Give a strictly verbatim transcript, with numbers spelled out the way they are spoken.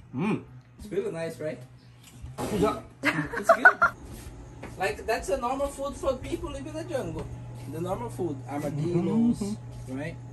Mm. It's really nice, right? Yeah. It's good. Like, that's a normal food for people living in the jungle. The normal food, armadillos, mm-hmm. right?